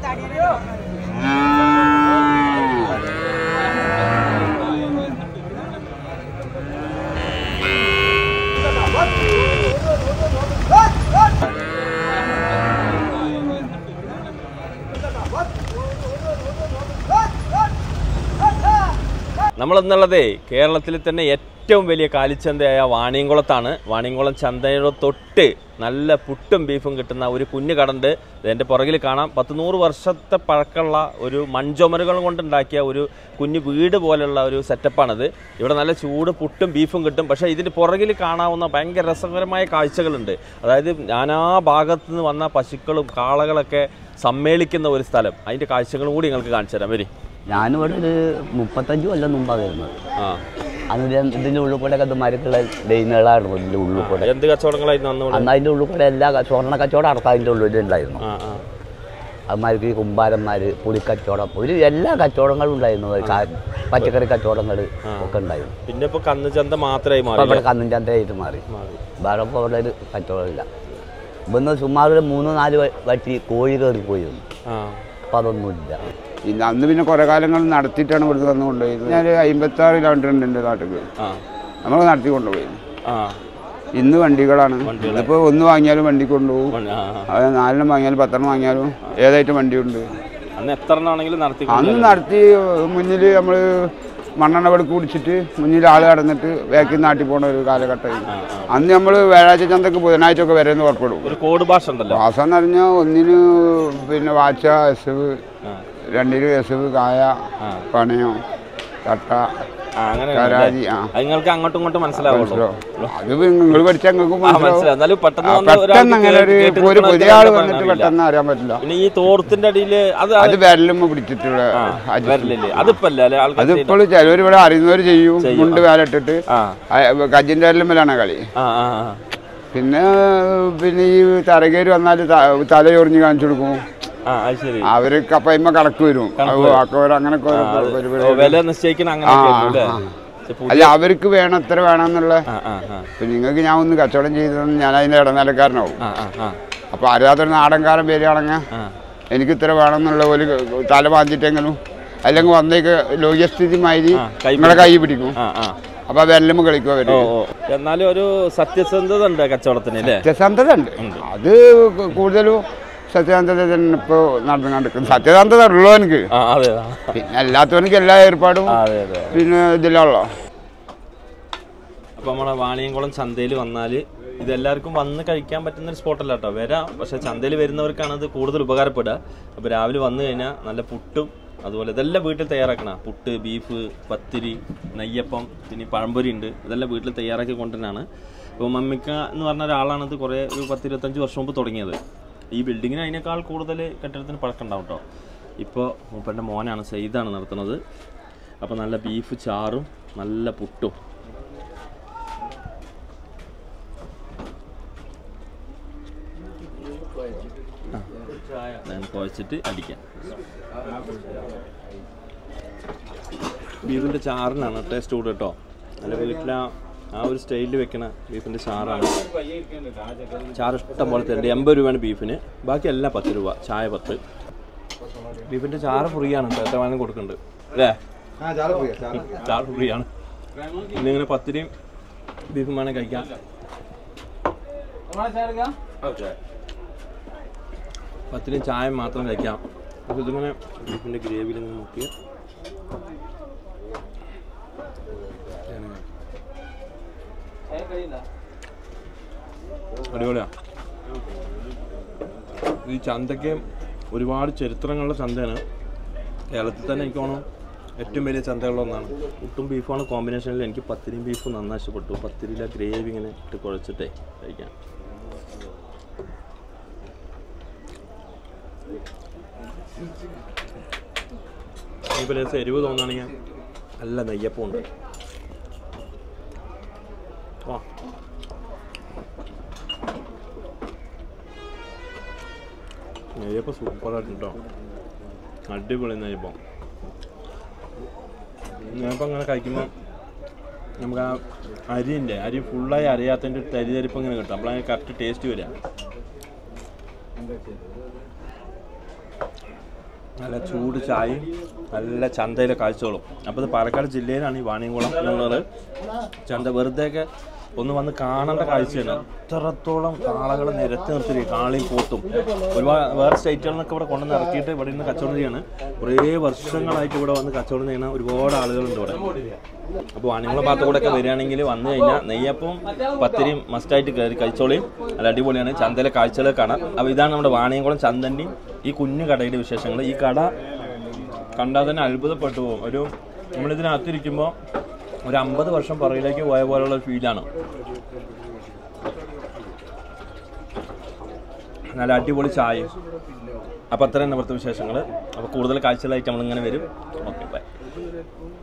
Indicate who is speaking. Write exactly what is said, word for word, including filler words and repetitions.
Speaker 1: നമ്മളെന്നുള്ളതേ കേരളത്തിൽ തന്നെ ഏറ്റവും വലിയ കാലിച്ചന്തയായ വാണിയംകുളത്താണ്. വാണിയംകുളം ചന്തയുടെ തൊട്ട് നല്ല പുട്ടും ബീഫും കിട്ടുന്ന ഒരു കുഞ്ഞു കടണ്ട്. ഇതിൻ്റെ പുറകിൽ കാണാം. പത്ത് നൂറ് വർഷത്തെ പഴക്കമുള്ള ഒരു മൺചുമരുകൾ കൊണ്ടുണ്ടാക്കിയ ഒരു കുഞ്ഞു വീട് പോലുള്ള ഒരു സെറ്റപ്പാണിത്. ഇവിടെ നല്ല ചൂട് പുട്ടും ബീഫും കിട്ടും. പക്ഷേ ഇതിൻ്റെ പുറകിൽ കാണാവുന്ന ഭയങ്കര രസകരമായ കാഴ്ചകളുണ്ട്. അതായത് നാനാ ഭാഗത്തു നിന്ന് വന്ന പശുക്കളും കാളകളൊക്കെ സമ്മേളിക്കുന്ന ഒരു സ്ഥലം. അതിൻ്റെ കാഴ്ചകളും കൂടി നിങ്ങൾക്ക് കാണിച്ചു തരാം. വരി.
Speaker 2: ഞാനിവിടെ ഒരു മുപ്പത്തഞ്ച് കൊല്ലം മുമ്പാണ് വരുന്നത്. ആ അന്ന് ഇതിൻ്റെ ഉള്ളിൽ കൂടെ ഒക്കെ മരക്കുള്ള ഡെയിനുകളായിരുന്നു. ഇതിൻ്റെ ഉള്ളിൽ കൂടെ
Speaker 1: എന്ത് കച്ചവടങ്ങളായിരുന്നു അന്ന്?
Speaker 2: അതിൻ്റെ ഉള്ളിൽ കൂടെ എല്ലാ സ്വർണ്ണ കച്ചവടം അടക്കം അതിൻ്റെ ഉള്ളിൽ ഉണ്ടായിരുന്നു. അമ്മമാർക്ക് കുമ്പാരന്മാർ, പുളിക്കച്ചവടം, ഒരു എല്ലാ കച്ചവടങ്ങളും ഉണ്ടായിരുന്നു. പച്ചക്കറി കച്ചവടങ്ങൾ ഒക്കെ ഉണ്ടായിരുന്നു.
Speaker 1: പിന്നെ ഇപ്പോൾ കന്നുചന്ത മാത്രമായി മാറി.
Speaker 2: ഇവിടെ കന്നുചന്തയായിട്ട് മാറി. വേറെ ഇപ്പോൾ അവിടെ ഒരു കച്ചവടമില്ല. ഇവിടുന്ന് സുമാർ മൂന്ന് നാല് വട്ടി കോഴി കയറി പോയിരുന്നു. അപ്പം അതൊന്നുമില്ല.
Speaker 3: ഇല്ല, അന്ന് പിന്നെ കുറെ കാലങ്ങൾ നടത്തിയിട്ടാണ് ഇവിടുന്ന് വന്ന് കൊണ്ടുപോയത്. ഞാൻ അമ്പത്തി ആറ് കിലോമീറ്റർ ഉണ്ട് എൻ്റെ നാട്ടിൽ. നമ്മൾ നടത്തി കൊണ്ടുപോയി. ഇന്ന് വണ്ടികളാണ്. ഇപ്പോൾ ഒന്ന് വാങ്ങിയാലും വണ്ടി കൊണ്ടുപോകും. അത് നാലെണ്ണം വാങ്ങിയാലും പത്തെണ്ണം വാങ്ങിയാലും ഏതായിട്ട് വണ്ടിയുണ്ട്. അന്ന് നടത്തി മുന്നിൽ നമ്മൾ മണ്ണെണ്ണ വെടുക്ക് കുടിച്ചിട്ട് മുന്നിൽ ആൾ കടന്നിട്ട് ബാക്കിൽ നാട്ടിൽ പോണ ഒരു കാലഘട്ടമായി. അന്ന് നമ്മൾ വ്യാഴാഴ്ച ചന്തക്ക് ബുധനാഴ്ച ഒക്കെ വരെ പുറപ്പെടും.
Speaker 1: ഒരു കോഡ് ഭാഷ ഉണ്ടല്ലോ.
Speaker 3: ഭാഷ എന്ന് പറഞ്ഞാൽ ഒന്നിന് പിന്നെ വാച്ച, എസവ്, രണ്ടിന് എസവ്, കായ, പണയം, കട്ട, കരാജി.
Speaker 1: നിങ്ങൾക്ക് അങ്ങോട്ടും ഇങ്ങോട്ടും മനസ്സിലാവുമല്ലോ.
Speaker 3: അത് നിങ്ങൾ പഠിച്ചാൽ നിങ്ങൾക്ക് മനസ്സിലാവും. പെട്ടെന്ന് അങ്ങനെ ഒരു പുതിയ ആൾ വന്നിട്ട് പെട്ടെന്ന് അറിയാൻ പറ്റില്ല.
Speaker 1: ഈ തോർത്തിന്റെ അടിയിൽ അത്
Speaker 3: വിരലും പിടിച്ചിട്ടുള്ള
Speaker 1: അതിപ്പോൾ
Speaker 3: ചിലവർ ഇവിടെ അറിയുന്നവർ ചെയ്യും. മുണ്ട് വേലിട്ടിട്ട് കജിന്റെ വിരലുമ്മലാണ് കളി. പിന്നെ പിന്നെ ഈ തരകേര് വന്നാൽ തല ചൊറിഞ്ഞ് കാണിച്ചു കൊടുക്കും. അവർക്ക് അപ്പൊ ഇമ്മ കണക്ക് വരും. അങ്ങനൊക്കെ അല്ല, അവർക്ക് വേണം എത്ര വേണമെന്നുള്ള. ഇപ്പൊ നിങ്ങൾക്ക് ഞാൻ ഒന്ന് കച്ചവടം ചെയ്തതെന്ന് ഞാൻ അതിന്റെ ഇടനിലക്കാരനാവും. അപ്പൊ അറിയാത്തൊരു നാടൻകാരൻ പേരാണെങ്കിൽ എനിക്ക് ഇത്ര വേണം എന്നുള്ള ഒരു തല മാറ്റിട്ടെങ്കിലും അല്ലെങ്കിൽ വന്നേക്ക് ലോകസ്ഥിതി മാതിരി നിങ്ങളെ കൈ പിടിക്കും. അപ്പൊ വെല്ലം കളിക്കുക വരും.
Speaker 1: എന്നാലും ഒരു സത്യസന്ധത ഉണ്ട് കച്ചവടത്തിന്.
Speaker 3: സത്യസന്ധത ഉണ്ട്. അത് കൂടുതലും സത്യസന്ധത തന്നെ ഇപ്പോൾ നടന്നു കണ്ടിരിക്കുന്നത്. സത്യസന്ധത ഉള്ളൂ എനിക്ക്. പിന്നെ അല്ലാത്തവനക്ക് എല്ലാ ഏർപ്പാടും പിന്നെ ഇതിലുള്ള.
Speaker 1: അപ്പോൾ നമ്മളെ വാണിയംകുളം ചന്തയിൽ വന്നാൽ ഇതെല്ലാവർക്കും വന്ന് കഴിക്കാൻ പറ്റുന്നൊരു സ്പോട്ടല്ല കേട്ടോ. വരാം, പക്ഷേ ചന്തയിൽ വരുന്നവർക്കാണ് അത് കൂടുതൽ ഉപകാരപ്പെടുക. അപ്പോൾ രാവിലെ വന്നു കഴിഞ്ഞാൽ നല്ല പുട്ടും അതുപോലെ ഇതെല്ലാം വീട്ടിൽ തയ്യാറാക്കണ പുട്ട്, ബീഫ്, പത്തിരി, നെയ്യപ്പം, പിന്നെ പഴംപൊരി ഉണ്ട്. ഇതെല്ലാം വീട്ടിൽ തയ്യാറാക്കി കൊണ്ടുതന്നെയാണ്. ഇപ്പോൾ മമ്മിക്ക എന്ന് പറഞ്ഞ ഒരാളാണത് കുറേ ഒരു പത്തിരുപത്തഞ്ച് വർഷം മുമ്പ് തുടങ്ങിയത്. ഈ ബിൽഡിങ്ങിന് അതിനേക്കാൾ കൂടുതൽ കെട്ടിടത്തിന് പഴക്കമുണ്ടാവും കേട്ടോ. ഇപ്പോൾ മൂപ്പൻ്റെ മോനാണ് സെയ്താണ് നടത്തുന്നത്. അപ്പോൾ നല്ല ബീഫ് ചാറും നല്ല പുട്ടും. ഞാൻ കുഴച്ചിട്ട് അടിക്കാം. ബീഫിൻ്റെ ചാറിനാണ് ടേസ്റ്റ് കൂടുക കേട്ടോ. നല്ല വീട്ടിൽ ആ ഒരു സ്റ്റൈലിൽ വെക്കണ ബീഫിൻ്റെ ചാറാണ്. ചാറ് ഇഷ്ടം പോലെ തരുന്നുണ്ട്. എൺപത് രൂപയാണ് ബീഫിന്, ബാക്കി എല്ലാം പത്ത് രൂപ. ചായ പത്ത്. ബീഫിൻ്റെ ചാറ് ഫ്രീയാണ്, എത്രമാനം കൊടുക്കുന്നുണ്ട് അല്ലേ? ചാറ് ഫ്രീയാണ്. ഇന്നിങ്ങനെ പത്തിരിയും ബീഫും വേണം കഴിക്കാം. പത്തിരിയും ചായ മാത്രം കഴിക്കാം. അപ്പോൾ ഇതിങ്ങനെ ബീഫിൻ്റെ ഗ്രേവിയിൽ നിന്ന് നോക്കി അടിപൊളിയാണ്. ഈ ചന്തയ്ക്ക് ഒരുപാട് ചരിത്രങ്ങളുള്ള ചന്തയാണ്. കേരളത്തിൽ തന്നെ എനിക്ക് തോന്നുന്നു ഏറ്റവും വലിയ ചന്തകളിലൊന്നാണ്. പുട്ടും ബീഫാണ് കോമ്പിനേഷനിൽ. എനിക്ക് പത്തിരിയും ബീഫും നന്നായി ഇഷ്ടപ്പെട്ടു. പത്തിരിയിലെ ഗ്രേവി ഇങ്ങനെ ഇട്ട് കുഴച്ചിട്ടേ കഴിക്കാം. ഇനിയിപ്പോൾ ലേശം എരിവ് തോന്നുകയാണെങ്കിൽ നല്ല നെയ്യപ്പം ഉണ്ട്. ആ നെയ്യപ്പം സൂപ്പറായിട്ട് കേട്ടോ. അടിപൊളി നെയ്യപ്പം. നെയ്യപ്പം അങ്ങനെ കഴിക്കുമ്പോൾ നമുക്ക് ആ അരിൻ്റെ അരി ഫുള്ളായി അറിയാത്തതിൻ്റെ ഒരു തരിതരിപ്പം ഇങ്ങനെ കിട്ടും. അപ്പോഴാണ് കറക്റ്റ് ടേസ്റ്റ് വരിക. നല്ല ചൂട് ചായയും നല്ല ചന്തയിലെ കാഴ്ചകളും. അപ്പോൾ ഇത് പാലക്കാട് ജില്ലയിലാണ് ഈ വാണിയംകുളം എന്നുള്ളത്. ചന്ത വെറുതെയൊക്കെ ഒന്ന് വന്ന് കാണേണ്ട കാഴ്ചയാണ്. എത്രത്തോളം കാളകൾ നിരത്തി നിർത്തി കാളയും പോത്തും ഒരുപാട് വേറെ സ്റ്റേറ്റുകളിൽ നിന്നൊക്കെ ഇവിടെ കൊണ്ടുവന്ന് ഇറക്കിയിട്ട് ഇവിടെ നിന്ന് കച്ചവടം ചെയ്യാണ്. കുറേ വർഷങ്ങളായിട്ട് ഇവിടെ വന്ന് കച്ചവടം ചെയ്യുന്ന ഒരുപാട് ആളുകളുണ്ട് ഇവിടെ. അപ്പോൾ വാണിയംകുളം ഭാഗത്ത് കൂടെ ഒക്കെ വരികയാണെങ്കിൽ വന്നു കഴിഞ്ഞാൽ നെയ്യപ്പവും പത്തിരിയും മസ്റ്റായിട്ട് കയറി കഴിച്ചോളിയും. നല്ല അടിപൊളിയാണ്. ചന്തയിലെ കാഴ്ചകളൊക്കെ കാണാം. അപ്പോൾ ഇതാണ് നമ്മുടെ വാണിയംകുളം ചന്തൻ്റെയും ഈ കുഞ്ഞു കടയുടെ വിശേഷങ്ങൾ. ഈ കട കണ്ടാൽ തന്നെ അത്ഭുതപ്പെട്ടു പോകും. ഒരു നമ്മളിതിനകത്തിരിക്കുമ്പോൾ ഒരു അമ്പത് വർഷം പുറകിലേക്ക് പോയ പോലുള്ള ഫീലാണ്. നല്ല അടിപൊളി ചായയും. അപ്പോൾ അത്ര തന്നെ ഇവിടുത്തെ വിശേഷങ്ങൾ. അപ്പോൾ കൂടുതൽ കാഴ്ചകളായിട്ട് നമ്മളിങ്ങനെ വരും. Okay, by.